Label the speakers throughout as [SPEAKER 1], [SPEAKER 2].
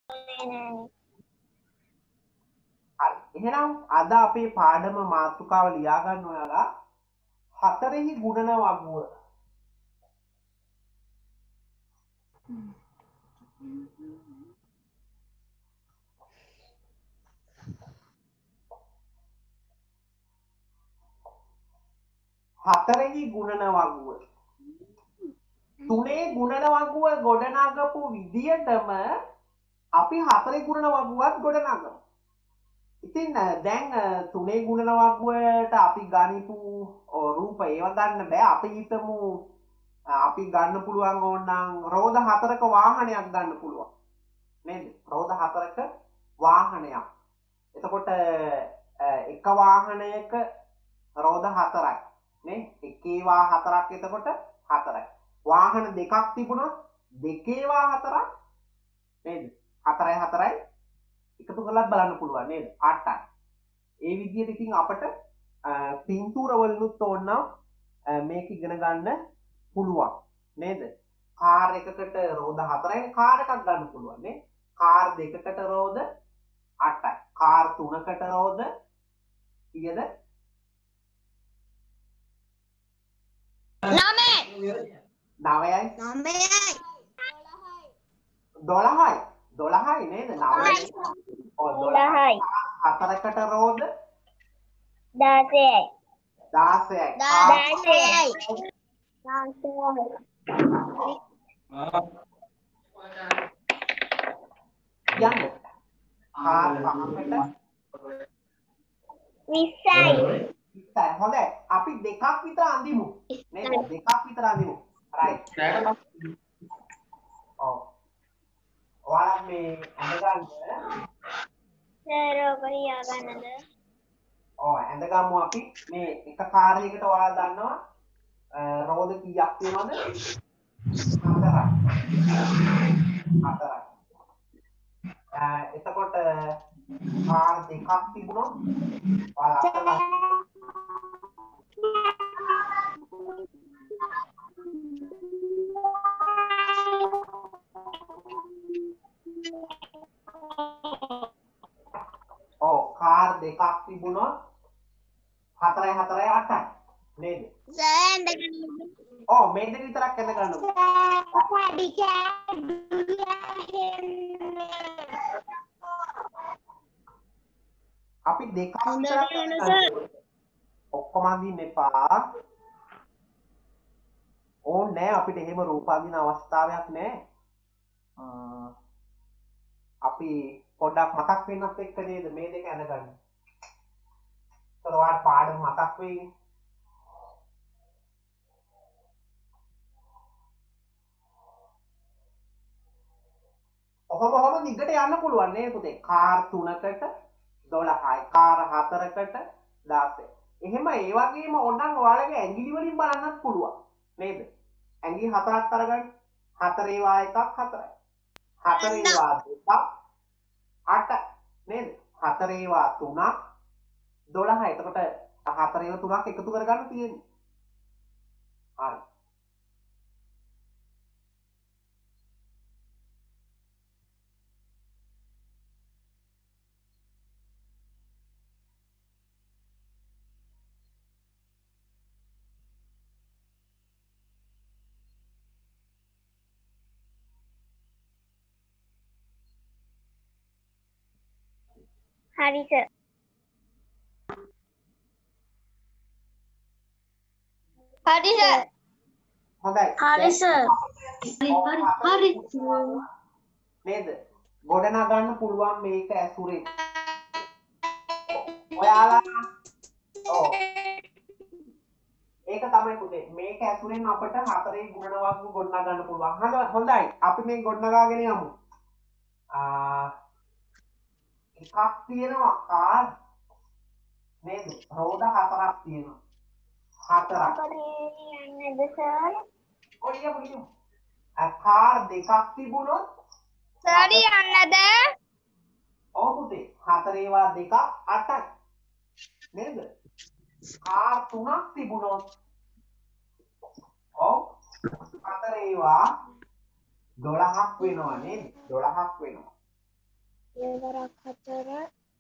[SPEAKER 1] හරි. එහෙනම් අද අපේ පාඩම මාතෘකාව ලියා ගන්න ඔයාලා හතරෙහි ගුණන වගුව. හතරෙහි ගුණන වගුව. තුනේ ගුණන වගුව ගොඩනගපු විදියටම අපි හතරේ ගුණන වගුවත් ගොඩනගමු. ඉතින් දැන් තුනේ ගුණන වගුවට අපි ගනිපු රූප ඒව ගන්න බෑ. අපි හිතමු අපි ගන්න පුළුවන් ඕනනම් රෝද හතරක වාහනයක් ගන්න පුළුවන්. නේද? රෝද හතරක වාහනයක්. එතකොට එක වාහනයක රෝද හතරයි. නේ? එකේවා හතරක් එතකොට හතරයි. වාහන දෙකක් තිබුණොත් දෙකේවා හතරක් නේද? හතරයි හතරයි එකතු කරලා බලන්න පුළුවන් නේද? 8යි. ඒ විදිහට ඉතින් අපිට පින්තූර වලිනුත් ඕනනම් මේක ඉගෙන ගන්න පුළුවන් නේද? කාර් එකකට රෝද 4යි කාර් එකක් ගන්න පුළුවන් නේ. කාර් දෙකකට රෝද 8යි. කාර් තුනකට රෝද කීයද? 9යි 12යි නේද? 9යි 12යි. හතරකට රෝද
[SPEAKER 2] 16යි
[SPEAKER 1] 16යි. යන්න. කාර් පහකට
[SPEAKER 2] 20යි
[SPEAKER 1] හොඳයි. අපි දෙකක් විතර අඳිමු. නේද? දෙකක් විතර අඳිමු. රයිට්. ඔව්. ඔයාලා මේ අඳගන්න
[SPEAKER 2] සර් ඔබ ලියා ගන්නද?
[SPEAKER 1] ඔව් අඳගමු අපි මේ එක කාර් එකකට ඔයාලා දන්නවා රෝද කීයක් තියෙනවද? 4යි. එතකොට කාර් දෙකක් තිබුණොත් ඔයාලා ඔව් කාර් දෙකක් තිබුණොත් 4යි 4යි 8යි නේද? ඔව් මේ දෙක විතරක් ඇඳ ගන්නකො. අපි දෙකක් විතරක් ඔක්කොම අඳින්න එපා. ඕනේ නෑ අපිට එහෙම රූප අඳින අවස්ථාවක් නෑ. අපි පොඩ්ඩක් මතක් වෙන්නත් එක්ක නේද මේ දෙක ඇඳගන්න. ඒතර ඔයාලට පාඩම මතක් වෙයිනේ. ඔහොම දිගට යන්න පුළුවන් නේ පුතේ. කාර් 3කට 12යි. කාර් 4කට 16යි. එහෙම ඒ වගේම ඕනනම් ඔයාලගේ ඇඟිලි වලින් බලන්නත් පුළුවන්. නේද? ඇඟිලි 4ක් අරගන්න. 4 ඒවා එකක් 4යි. 4 ඒවා දෙකක් 8 නේද? 4 ඒවා 3ක් 12යි. එතකොට 4 ඒවා 3ක් එකතු කරගන්න තියෙන්නේ. හරි.
[SPEAKER 2] හරි සර්. හරි සර්.
[SPEAKER 1] හොඳයි.
[SPEAKER 2] හරි සර්.
[SPEAKER 1] හරි. නේද? ගොඩනගන්න පුළුවන් මේක ඇසුරේ. ඔයාලා ඔව්. ඒක තමයි පුතේ. මේක ඇසුරෙන් අපිට හතරේ ගුණන වර්ග ගොඩනගන්න පුළුවන්. හොඳයි. අපි මේ ගොඩනගාගෙන යමු. එකක් තියෙනවා කාර් නේද? රෝද හතරක් තියෙනවා. හතරක්.
[SPEAKER 2] යන්නද සර්?
[SPEAKER 1] ඔය කාර් දෙකක් තිබුණොත්
[SPEAKER 2] සර් යන්නද?
[SPEAKER 1] ඔව් පුතේ. හතර ඒවා දෙකක් 8යි. නේද? කාර් තුනක් තිබුණොත් ඔව් හතර ඒවා 12ක් වෙනවා නේද? 12ක් වෙනවා.
[SPEAKER 2] දෙවරක් හතර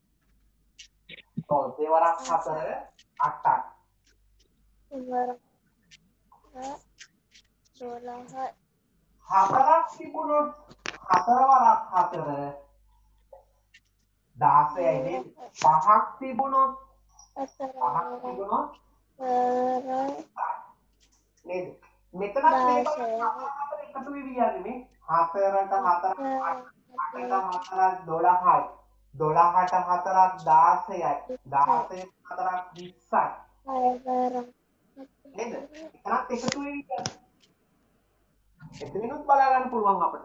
[SPEAKER 1] ඔව් දෙවරක් හතර අටක්.
[SPEAKER 2] දෙවරක් 12යි.
[SPEAKER 1] හතරක් තිබුණොත් හතර වරක් හතර 16යි නේද? පහක් තිබුණොත් පහක් තිබුණොත් නේද? මෙතනත් මේ බලන්න හතර එකතු වෙවි යන්නේ මේ. හතරට හතරක් අටට හතරක් 12යි. 12ට හතරක් 16යි. 16ට හතරක් 20යි. නේද? එතනත් එකතු වෙවි යන්නේ. එතනිනුත් බලා ගන්න පුළුවන් අපිට.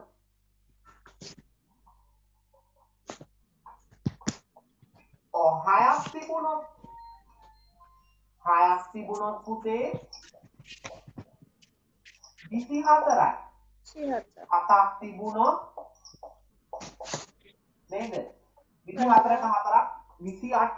[SPEAKER 1] ඔව් හයක් තිබුණොත් පුතේ 24යි. 7ක් තිබුණොත් නේද? 24ට හතරක් 28ක්.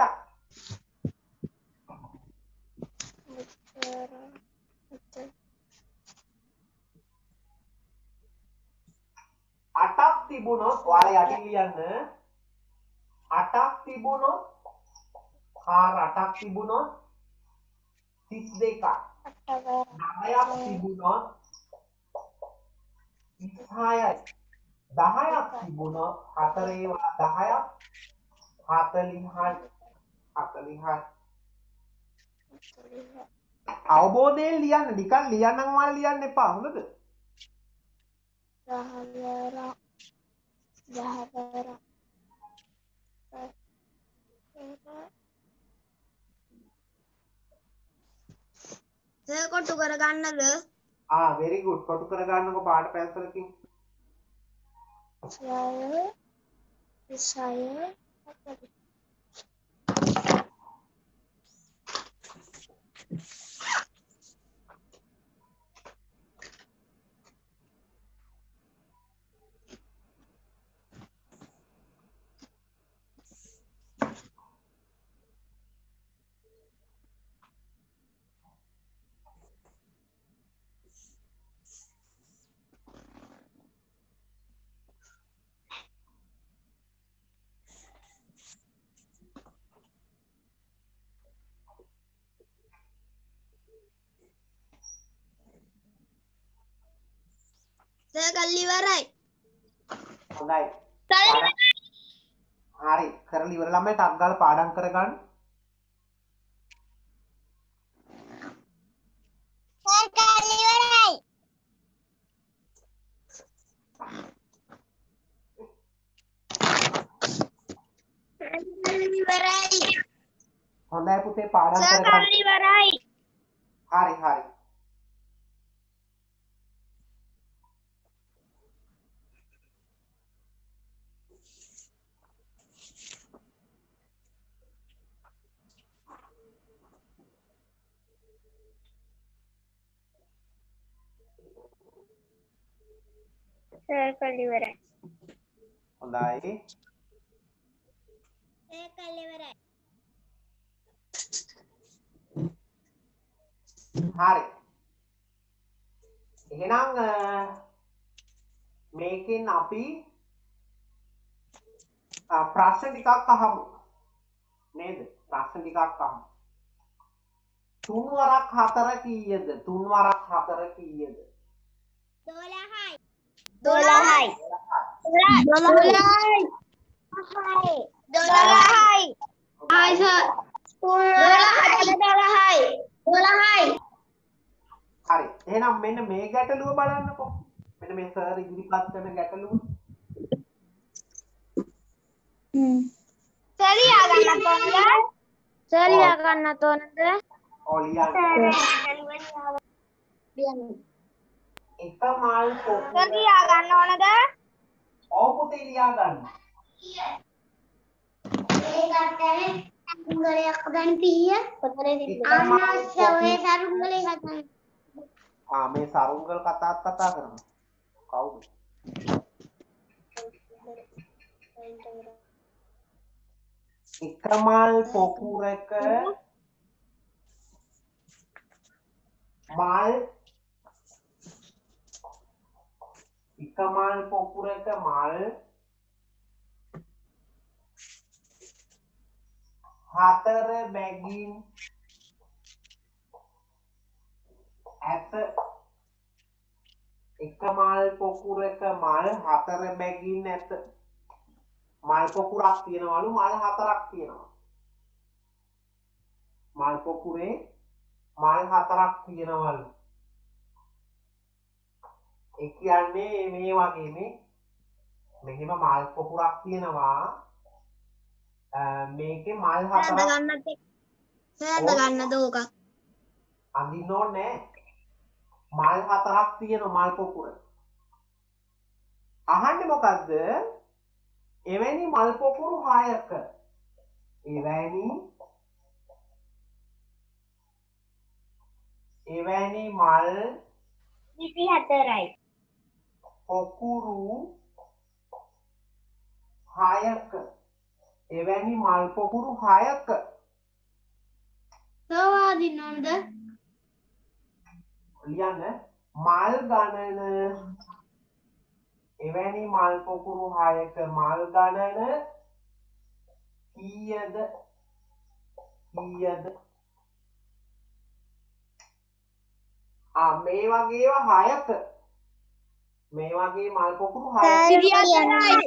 [SPEAKER 1] අටක් තිබුණොත් ඔයාලා යටින් ලියන්න 8ක් තිබුණොත් 8ක් තිබුණොත් 32ක් 9ක් තිබුණොත් 36යි 10ක් තිබුණොත් 4 ඒවා 10ක් 40යි අවබෝධයෙන් ලියන්න නිකන් ලියන්නම් ඔයාලා ලියන්න එපා හොඳද?
[SPEAKER 2] 10 කොටු කරගන්නද?
[SPEAKER 1] very good. කොටු කරගන්නකො පාට පැන්සලකින්.
[SPEAKER 2] 6 කල්ලි ඉවරයි.
[SPEAKER 1] හොඳයි. හරි. කරලා ඉවර ළමයි ටක් ගාලා පාඩම් කරගන්න.
[SPEAKER 2] කල්ලි ඉවරයි.
[SPEAKER 1] හොඳයි පුතේ පාඩම් කරගන්න.
[SPEAKER 2] කල්ලි ඉවරයි.
[SPEAKER 1] හරි හරි.
[SPEAKER 2] කල්ලි ඉවරයි.
[SPEAKER 1] හොඳයි.
[SPEAKER 2] කල්ලි ඉවරයි.
[SPEAKER 1] හරි. එහෙනම් මේකෙන් අපි ප්‍රශ්න ටිකක් අහමු. නේද? ප්‍රශ්න ටිකක් අහමු. 3 වරක් 4 කීයද? 3 වරක් 4 කීයද?
[SPEAKER 2] 12යි. 12යි. 12යි. 12යි. ආයි සර්. 12යි. 12යි.
[SPEAKER 1] හරි. එහෙනම් මෙන්න මේ ගැටලුව බලන්නකෝ. මෙන්න මේ සර් ඉදිරිපත් කරන ගැටලුව.
[SPEAKER 2] සලියා ගන්නත් ඕනද? සලියා ගන්නත් ඕනද?
[SPEAKER 1] ඔව් ලියන්න. එක මල් පොකුර.
[SPEAKER 2] සලියා ගන්න ඕනද?
[SPEAKER 1] ඔව් පුතේ ලියා ගන්න.
[SPEAKER 2] උංගලයක් ගන්න කීය? පොතරේ ආනස්සවේ සරුංගලේ ගන්න.
[SPEAKER 1] මේ සරුංගල් කතා කරනවා. කවුද? එක මල් පොකුරක මල් එක මල් පොකුරක මල් හතර බැගින් ඇත එක මල් පොකුරක මල් හතර බැගින් ඇත මල් පොකුරක් තියෙනවලු මල් හතරක් තියෙනවා මල් පොකුරේ මල් හතරක් තියෙනවලු ඒ කියන්නේ මේ වගේ මෙහෙම මල් පොකුරක් තියෙනවා මේකේ මල් හතරක්
[SPEAKER 2] ගන්නද ඕක
[SPEAKER 1] අඳින්න ඕනේ මල් හතරක් තියෙන මල් පොකුර අහන්නේ මොකද්ද එවැනි මල් පොකුරු 6ක එවැනි මල්
[SPEAKER 2] 24යි
[SPEAKER 1] පොකුරු 6ක එවැනි මල් පොකුරු 6ක
[SPEAKER 2] සෝවාදින්න ඕනද
[SPEAKER 1] ලියන්න මල් ගණන එවැනි මල් පොකුරු 6ක මල් ගණන කීයද මේ වගේ ඒවා 6ක මේ වගේ මල් පොකුරු
[SPEAKER 2] 24යි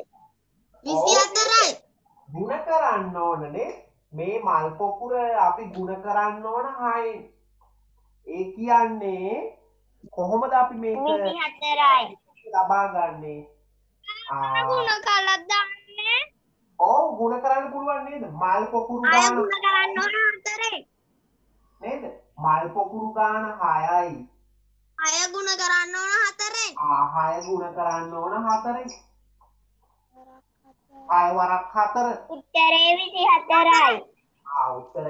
[SPEAKER 1] ගුණ කරන්න ඕනනේ මේ මල් පොකුර අපි ගුණ කරන්න ඕන 6ෙන් ඒ කියන්නේ කොහොමද අපි මේක
[SPEAKER 2] 24යි
[SPEAKER 1] ලබා ගන්නේ
[SPEAKER 2] ගුණ කළා දාන්නේ
[SPEAKER 1] ඔව් ගුණ කරන්න පුළුවන් නේද මල් පොකුරු
[SPEAKER 2] අය
[SPEAKER 1] ගාන
[SPEAKER 2] ගුණ කරන්න ඕන 4යි
[SPEAKER 1] නේද මල් පොකුරු ගාන 6යි
[SPEAKER 2] අය ගුණ කරන්න ඕන 4යි
[SPEAKER 1] 6 ගුණ කරන්න ඕන 4යි 6 වරක් 4
[SPEAKER 2] උත්තරේ 24යි
[SPEAKER 1] උත්තරය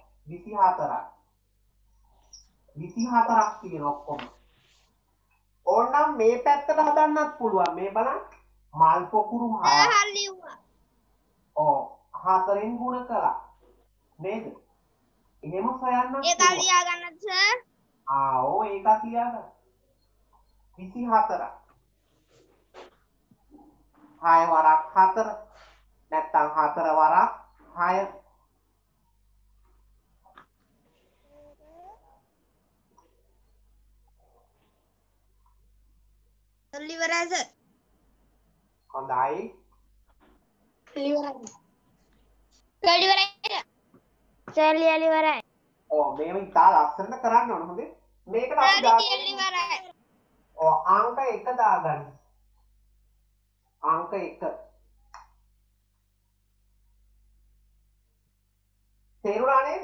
[SPEAKER 1] 24ක් තියෙන ඔක්කොම ඕනනම් මේ පැත්තට හදන්නත් පුළුවන් මේ බලන්න මල් පොකුරු 6 ඔව් 4ෙන් ගුණ කළා නේද එහෙම හොයන්නත්
[SPEAKER 2] ඒක ලියා ගන්නද සර්
[SPEAKER 1] ඔව් ඒකත් ලියා ගන්න 24 6 වරක් 4 නැත්තම් 4 වරක් 6
[SPEAKER 2] ඉවරයි සර්
[SPEAKER 1] හොඳයි
[SPEAKER 2] ඉවරයි
[SPEAKER 1] මේව ඉතාල ලස්සනට කරන්න ඕන හොඳේ මේකට අපි දාගන්න අංක 1 දාගන්න අංක 1 තේරුණා නේද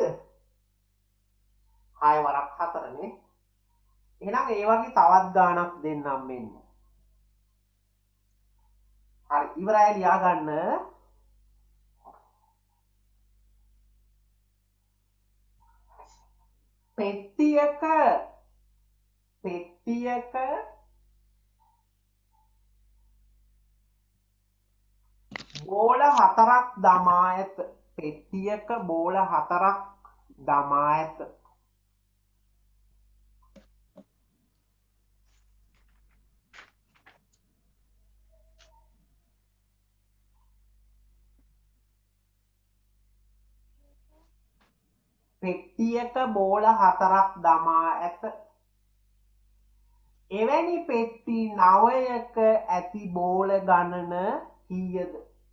[SPEAKER 1] 6 වරක් 4 නේ එහෙනම් ඒ වගේ තවත් ගාණක් දෙන්නම් මෙන්න හරි ඉවරයි ලියා ගන්න පෙට්ටියක බෝල 4ක් දමා ඇත පෙට්ටියක බෝල 4ක් දමා ඇත පෙට්ටියක බෝල 4ක් දමා ඇත එවැනි පෙට්ටි 9ක ඇති බෝල ගණන කීයද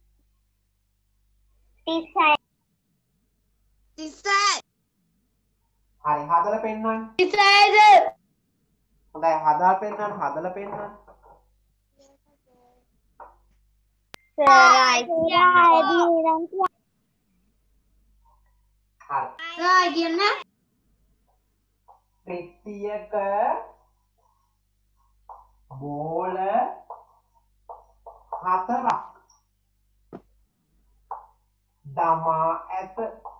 [SPEAKER 2] 36යි
[SPEAKER 1] හරි හදලා පෙන්නන්න
[SPEAKER 2] 36යිද
[SPEAKER 1] හොඳයි හදලා පෙන්නන්න හරි පෙට්ටියක බෝල 4ක් දමා ඇත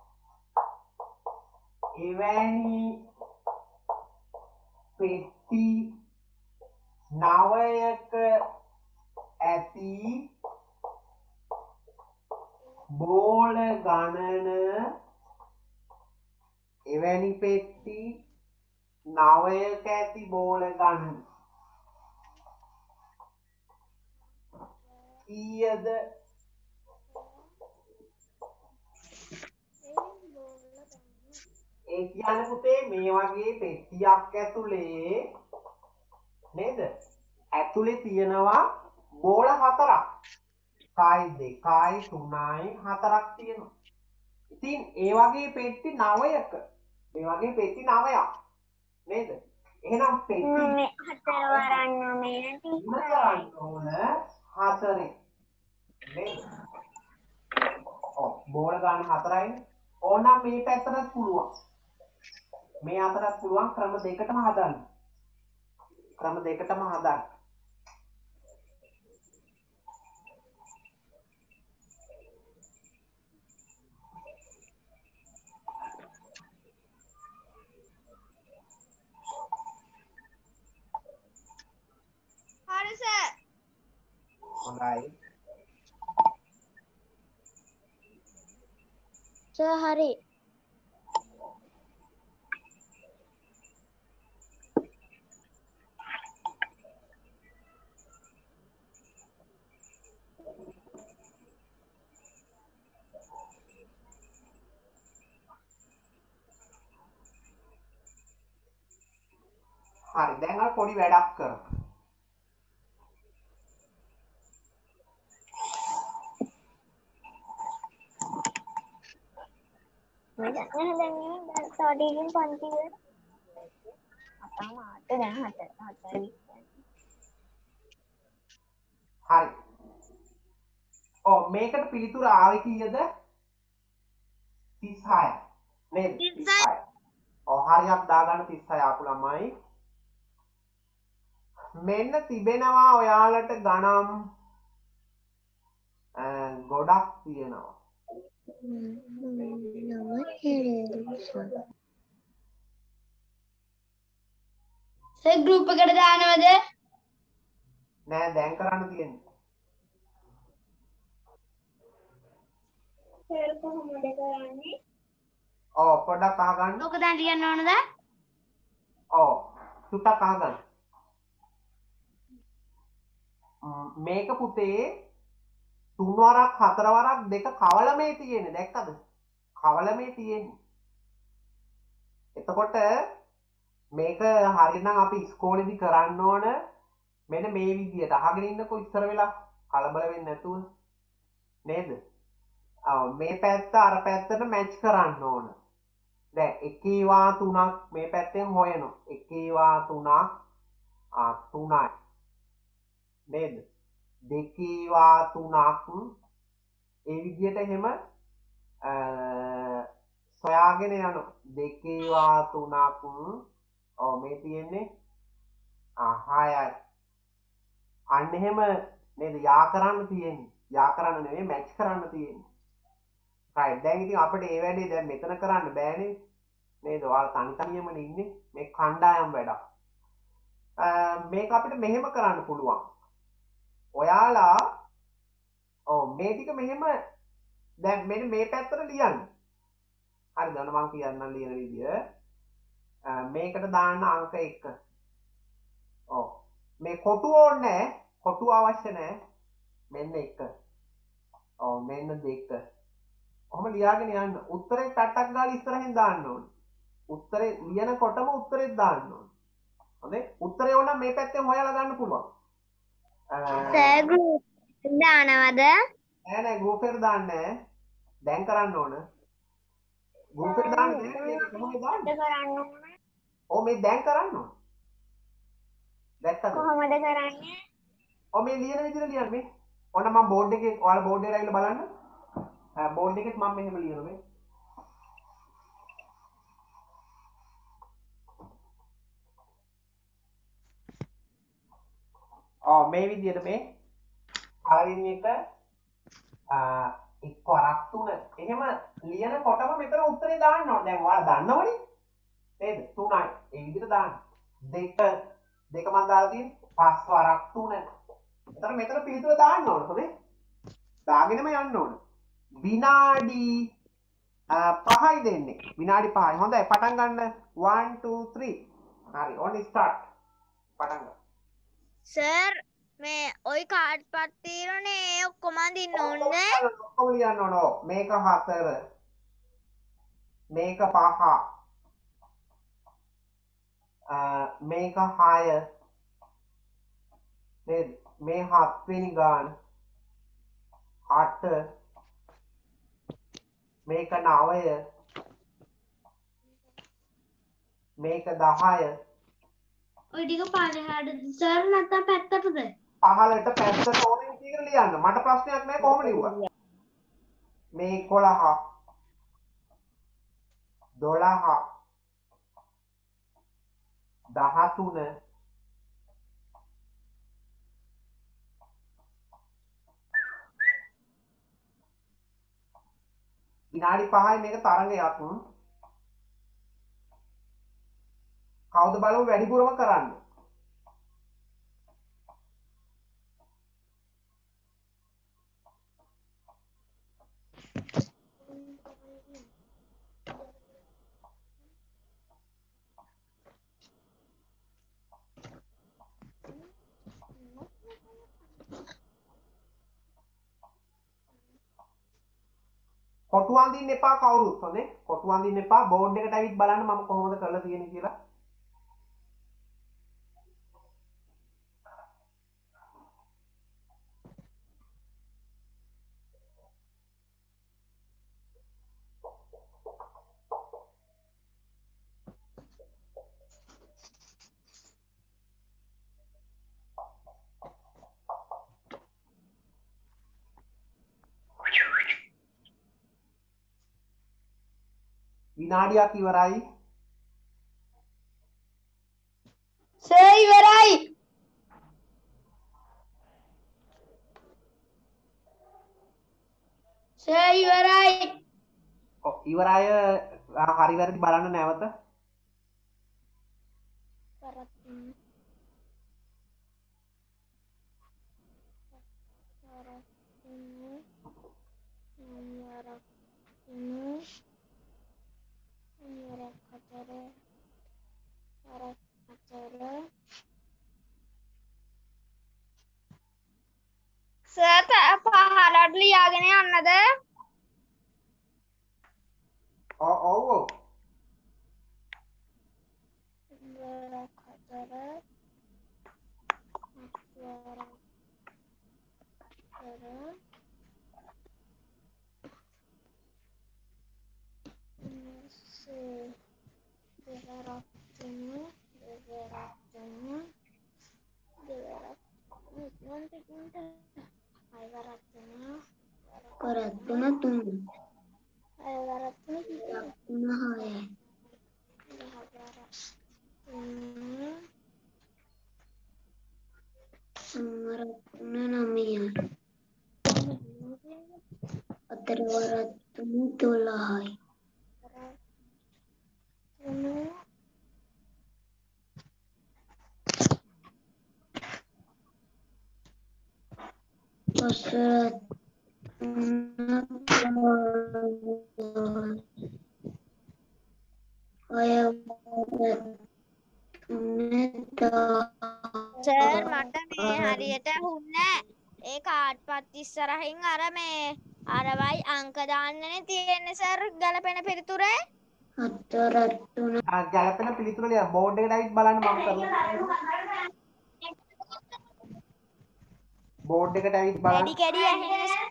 [SPEAKER 1] එවැනි පෙට්ටි 9ක ඇති බෝල ගණන එවැනි පෙට්ටි 9ක ඇති බෝල ගණන කීයද ඒ කියන්නේ පුතේ මේ වගේ පෙට්ටියක් ඇතුලේ නේද? ඇතුලේ තියෙනවා බෝල 4ක්. කයි 2යි 3යි 4ක් තියෙනවා. ඉතින් ඒ වගේ පෙට්ටි 9ක. මේ වගේ පෙට්ටි 9ක්. නේද? එහෙනම් පෙට්ටි
[SPEAKER 2] 4 වරන් 9
[SPEAKER 1] කරන්න ඕන 4. නේද? ඔව් බෝල ගන්න 4යිනේ. ඕනම් මේ පැත්තටත් පුළුවන්. මේ අතරත් පුළුවන් ක්‍රම දෙකටම හදන්න. ක්‍රම දෙකටම හදන්න.
[SPEAKER 2] හරි සර්.
[SPEAKER 1] හොඳයි.
[SPEAKER 2] සර් හරි.
[SPEAKER 1] හරි දැන් අපි පොඩි වැඩක් කරමු.
[SPEAKER 2] දැන් ස්ටාර්ටින් පන්ති වල අපා මාත් දැන් 4
[SPEAKER 1] හරි. ඔව් මේකට පිළිතුර ආවේ කීයද? 36. නේද? 36. ඔව් හරියක් දාගන්න 36 ආපු ළමයි. මෙන්න තිබෙනවා ඔයාලට ගණන් ගොඩක් තියෙනවා.
[SPEAKER 2] සර් ගෲප් එකට දානවද?
[SPEAKER 1] නෑ දැන් කරන්න තියෙන්නේ.
[SPEAKER 2] සර් කොහොමද කරන්නේ?
[SPEAKER 1] ඔව් පොඩ්ඩක් අහගන්න.
[SPEAKER 2] ඔක දැන් ලියන්න ඕනද?
[SPEAKER 1] ඔව් සුට්ටක් අහගන්න. මේක පුතේ 3 වරක් 4 වරක් දෙක කවලමේ තියෙන්නේ දැක්කද? කවලමේ තියෙන්නේ. එතකොට මේක හරියනම් අපි ඉස්කෝලේදී කරන්න ඕන මෙන්න මේ විදියට අහගෙන ඉන්නකෝ ඉස්සර වෙලා කලබල වෙන්නේ නැතුව නේද? මේ පැත්ත අර පැත්තට මැච් කරන්න ඕන. දැන් එකේවා 3ක් මේ පැත්තෙන් හොයනවා. එකේවා 3ක් 3යි. නේද? දෙකේවා 3ක් ඒ විදියට එහෙම සොයාගෙන යනවා. දෙකේවා 3ක් ඔව් මේ තියෙන්නේ 6යි. අන්න එහෙම නේද? යා කරන්න තියෙන්නේ. යා කරන්න නෙවෙයි මැච් කරන්න තියෙන්නේ. right දැන් ඉතින් අපිට මේ වැඩේ දැන් මෙතන කරන්න බෑනේ. නේද? ඔයාලා තනි තනියමනේ ඉන්නේ. මේ කණ්ඩායම් වැඩක්. මේක අපිට මෙහෙම කරන්න පුළුවන්. ඔයාලා ඔව් මේ ටික මෙහෙම දැන් මෙන්න මේ පැත්තට ලියන්න. හරිද? මම කියන්නම් ලියන විදිය. මේකට දාන්න අංක 1. ඔව්. මේ කොටු ඕනේ නැහැ. කොටු අවශ්‍ය නැහැ. මෙන්න 1. ඔව් මෙන්න 2. ඔහොම ලියාගෙන යන්න. උත්තරේ ටට්ටක් ගාලා ඉස්සරහින් දාන්න ඕනේ. උත්තරේ ලියනකොටම උත්තරේ දාන්න ඕනේ. හොඳේ? උත්තරේ ඕන මේ පැත්තෙන් හොයලා ගන්න පුළුවන්.
[SPEAKER 2] සර් ගෲප් දානවද?
[SPEAKER 1] නෑ ගෲප් එකට දාන්න නෑ. දැන් කරන්න ඕන. ගෲප් එකට දාන්න නෑ. කොහොමද දාන්නේ?
[SPEAKER 2] කරන්න ඕන.
[SPEAKER 1] ඔව් මේ දැන් කරන්න ඕන. දැක්කද?
[SPEAKER 2] කොහොමද කරන්නේ?
[SPEAKER 1] ඔව් මේ ලියන විදිහට ලියන්න මේ. ඔන්න මම බෝඩ් එකේ ඔයාලා බෝඩ් එකට ඇවිල්ලා බලන්න. බෝඩ් එකෙත් මම මෙහෙම ලියනවා මේ. මේ විදිහට මේ පළවෙනි එක එක් වරක් 3 එහෙම ලියනකොටම මෙතන උත්තරේ දාන්න ඕනේ. දැන් ඔයාලා දන්නවනේ නේද? 3යි. ඒ විදිහට දාන්න. දෙක මම දාලා තියෙන්නේ 5 වරක් 3. එතන මෙතන පිළිතුර දාන්න ඕනේ. හොඳේ. දාගෙනම යන්න ඕනේ. විනාඩි 5යි දෙන්නේ. විනාඩි 5යි. හොඳයි. පටන් ගන්න. 1 2 3. හරි. on start. පටන් ගන්න.
[SPEAKER 2] සර් මේ ওই කාඩ් පත් తీරනේ ඔක්කොම අඳින්න ඕනද?
[SPEAKER 1] ඔක්කොම ලියන්න ඕන. මේක 4. මේක 5. මේක 6 නේද? මේ 7 වෙනි ගාන 8 මේක 9 මේක 10
[SPEAKER 3] ඔය ටික පහලට සර් නැත්තම් පැත්තටද?
[SPEAKER 1] පහලට පැත්තට ඕනේ විදිහට ලියන්න. මට ප්‍රශ්නයක් නැහැ කොහොම ලිව්වා. මේ 11 12 13 විනාඩි 5යි මේක තරඟයක්. කවුද බලමු වැඩිපුරම කරන්න. කොටු අඳින්න එපා කවුරුත් හොඳේ. කොටු අඳින්න එපා. බෝඩ් එකට ඇවිත් බලන්න මම කොහොමද කරලා තියෙන්නේ කියලා. විනාඩියක් ඉවරයි.
[SPEAKER 3] සර් ඉවරයි. සර් ඉවරයි.
[SPEAKER 1] ඉවර අය හරි වැරදි බලන්න නැවත.
[SPEAKER 2] සර් පහලට ලියාගෙන යන්නද?
[SPEAKER 1] ඔව් ඔව්.
[SPEAKER 3] කරත්තුන 3. 6. සංවරත්තුන 9. 4 12යි. 5
[SPEAKER 2] සර් මට මේ හරියට ඇහුන්නේ ඒ කාඩ් පත් ඉස්සරහින් අර මේ අරවයි අංක දාන්නනේ තියෙන්නේ සර් ගැලපෙන පිළිතුරේ.
[SPEAKER 3] 4 3
[SPEAKER 1] ගැලපෙන පිළිතුර ලියන්න. බෝඩ් එකට ඇවිත් බලන්න මම කරලා තියෙන්නේ. බෝඩ් එකට ඇවිත් බලන්න.
[SPEAKER 2] කැඩි කැඩි ඇහෙන්නේ සර්.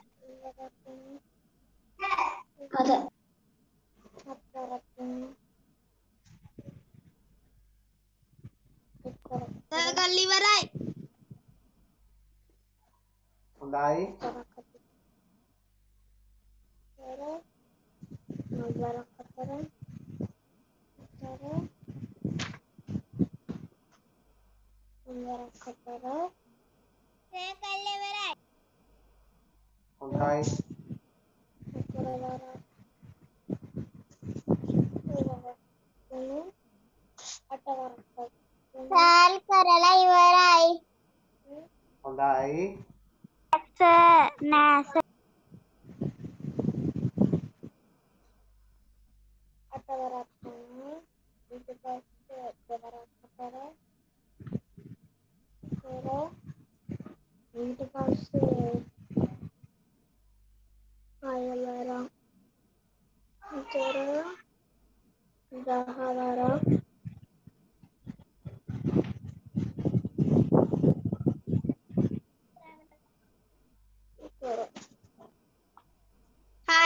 [SPEAKER 2] සර් කල් ඉවරයි.
[SPEAKER 1] හොඳයි.
[SPEAKER 2] සර් කල් ඉවරයි.
[SPEAKER 1] හොඳයි.
[SPEAKER 2] සර් කරලා ඉවරයි.
[SPEAKER 1] හොඳයි.
[SPEAKER 2] සර් නෑ සර්.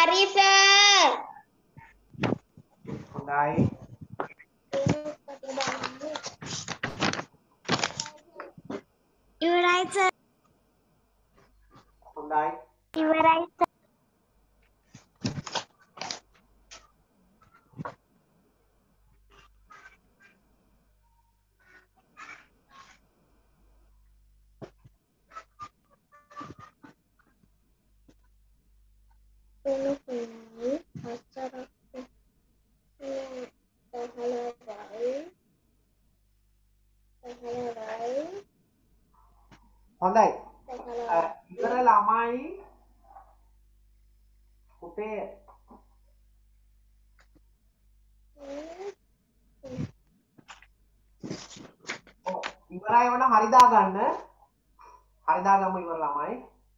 [SPEAKER 3] හරි සර්.
[SPEAKER 1] හොඳයි.
[SPEAKER 2] ඉවරයි සර්.
[SPEAKER 1] හොඳයි.
[SPEAKER 2] ඉවරයි සර්.
[SPEAKER 1] හොඳයි. ඉවර ළමයි පුතේ ඉවරයි වුණා හරි දාගන්න. හරි දාගමු ඉවර ළමයි.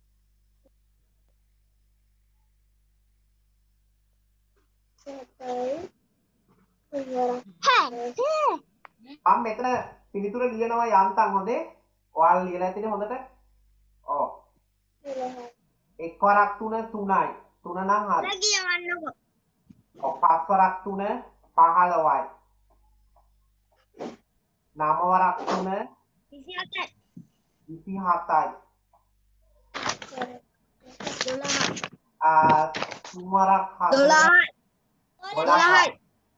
[SPEAKER 1] මම මෙතන පිළිතුර ලියනවා යන්තම් හොඳේ. ඔයාලා ලියලා ඇතිනේ හොඳට. ඔව්. 1 වරක් 3 3යි. 3 නම් හරි.
[SPEAKER 2] කියවන්නකෝ.
[SPEAKER 1] ඔව් 5 වරක් 3 15යි. 9 වරක් 3
[SPEAKER 2] 27යි.
[SPEAKER 1] 27යි.
[SPEAKER 2] 12යි.
[SPEAKER 1] 3 වරක් 4
[SPEAKER 2] 12යි.
[SPEAKER 1] 12යි.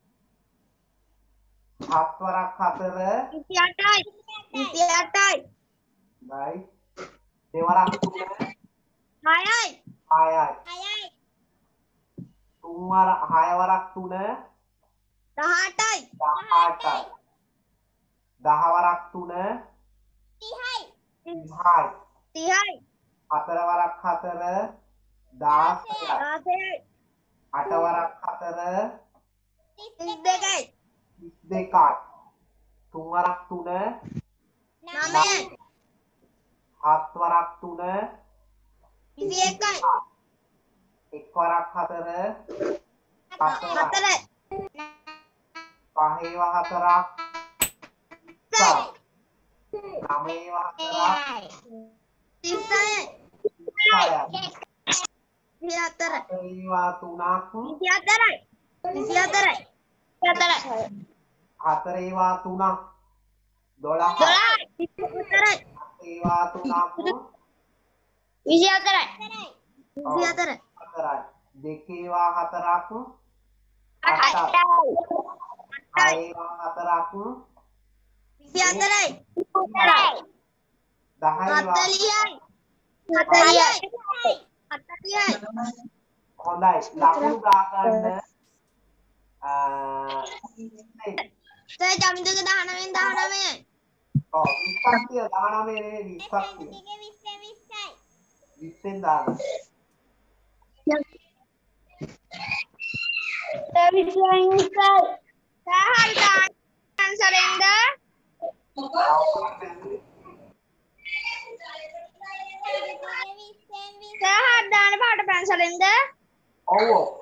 [SPEAKER 1] 7 වරක් 4
[SPEAKER 2] 28යි. 28යි.
[SPEAKER 1] හොඳයි. 2 වරක් 3
[SPEAKER 2] 6යි.
[SPEAKER 1] 6යි.
[SPEAKER 2] 6යි.
[SPEAKER 1] 3 වරක් 6 වරක් 3
[SPEAKER 2] 18යි.
[SPEAKER 1] 18යි. 10 වරක් 3
[SPEAKER 2] 30යි.
[SPEAKER 1] 30යි.
[SPEAKER 2] 30යි.
[SPEAKER 1] 4 වරක් 4 16යි.
[SPEAKER 2] 16යි.
[SPEAKER 1] 8 වරක් 4
[SPEAKER 2] 32යි.
[SPEAKER 1] 32යි. 3 වරක් 3
[SPEAKER 2] 9යි.
[SPEAKER 1] 7 වරක් 3
[SPEAKER 2] 21යි.
[SPEAKER 1] 1 වරක් 4 4යි.
[SPEAKER 2] 4යි.
[SPEAKER 1] 5ව 4ක් 20යි. 9ව 4ක්
[SPEAKER 2] 30යි.
[SPEAKER 1] 30යි.
[SPEAKER 2] 24යි.
[SPEAKER 1] 4ව 3ක්
[SPEAKER 2] 24යි. 24යි. 24යි.
[SPEAKER 1] 4ව 3ක් 12යි.
[SPEAKER 2] 12යි. 24යි.
[SPEAKER 1] 8ව 3ක්
[SPEAKER 2] 24යි. 24යි.
[SPEAKER 1] 4යි. 2ව 4ක්
[SPEAKER 2] 8යි.
[SPEAKER 1] 6ව 4ක්
[SPEAKER 2] 24යි.
[SPEAKER 1] 10යි.
[SPEAKER 2] 40යි. 40යි. 40යි.
[SPEAKER 1] හොඳයි. ලකුණු දාගන්න.
[SPEAKER 2] සර් ජමිදුක 19න් 19යි.
[SPEAKER 1] ඔව් 20ක් තියලා 19 නෙවෙයි 20ක් තියලා 20ෙන් දාගන්න.
[SPEAKER 2] Sir 20යි sir. සර් හරි දාන්න ආන්සරෙන්ද? සර් හරි දාන්න පාට පැන්සලෙන්ද?
[SPEAKER 1] ඔව් ඔව්.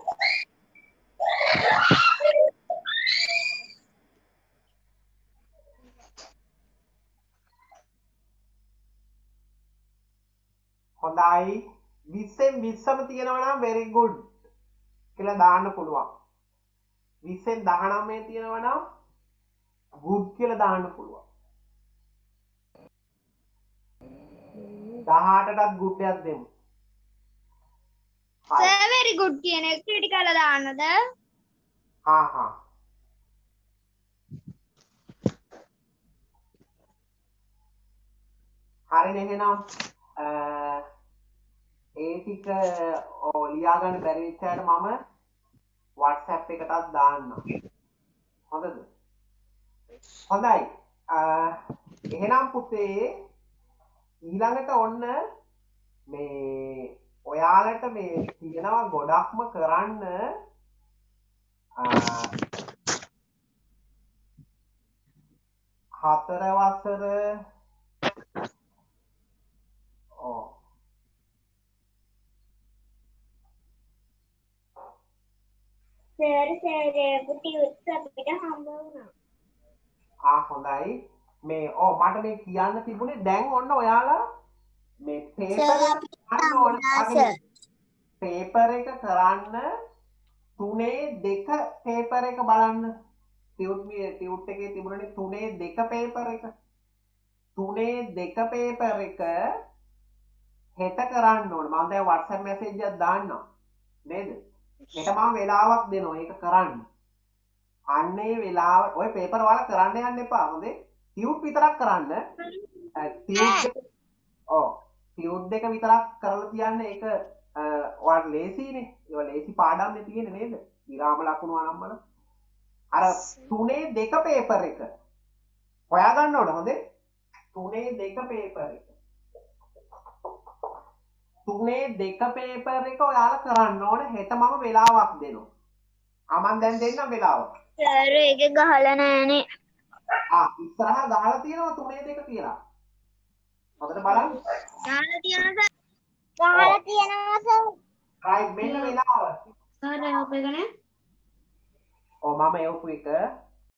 [SPEAKER 1] හොඳයි 20ෙන් 20ම තියෙනවා නම් very good කියලා දාන්න පුළුවන් 20ෙන් 19 තියෙනවා නම් good කියලා දාන්න පුළුවන් 18ටත් good එකක් දෙමු
[SPEAKER 2] සර් very good කියන එක ක්‍රිටිකල් දාන්නද?
[SPEAKER 1] හා හා හරිනේ එහෙනම් ඒ ටික ලියා ගන්න බැරි වෙච්ච අයට මම WhatsApp එකටත් දාන්නම්. හොඳද? හොඳයි. එහෙනම් පුතේ ඊළඟට ඔන්න මේ ඔයාලට මේ තියෙනවා ගොඩක්ම කරන්න හතර වසර
[SPEAKER 2] සර් සරේපුටි උත්සවයට හම්බ වුණා.
[SPEAKER 1] හොඳයි. මේ මට මේ කියන්න තිබුණේ දැන් ඔන්න ඔයාලා මේ පේපර් පේපර් එක කරන්න 3/2 පේපර් එක බලන්න. ටියුට් එකේ තිබුණනේ 3/2 පේපර් එක. 3/2 පේපර් එක හෙට කරන්න ඕන. මම දැන් WhatsApp message එකක් දාන්නම්. නේද? හෙට මම වෙලාවක් දෙනවා ඒක කරන්න. අන්න ඒ වෙලාව ඔය පේපර් වල කරන්න යන්න එපා. හොඳේ. ටියුට් විතරක් කරන්න. ටියුට් දෙක විතරක් කරලා තියන්න. ඒක ඔයාලට ලේසියිනේ. ඒවා ලේසි පාඩම්නේ තියෙන්නේ නේද? විරාම ලකුණු අනම්මන. අර 3/2 පේපර් එක හොයාගන්න ඕන. හොඳේ. 3/2 පේපර් එක. 3/2 පේපර් එක ඔයාලා කරන්න ඕන. හෙට මම වෙලාවක් දෙනවා. මම දැන් දෙන්නම් වෙලාව.
[SPEAKER 2] සර් ඒක ගහලා නෑනේ.
[SPEAKER 1] ඉස්සරහා ගහලා තියෙනවා 3/2 කියලා. හොඳට බලන්න.
[SPEAKER 2] ගහලා තියෙනවා සර්. ගහලා තියෙනවා සර්.
[SPEAKER 1] රයිට් මෙන්න වෙලාව.
[SPEAKER 3] සර් ඔප එක නේ
[SPEAKER 1] මම එවපු එක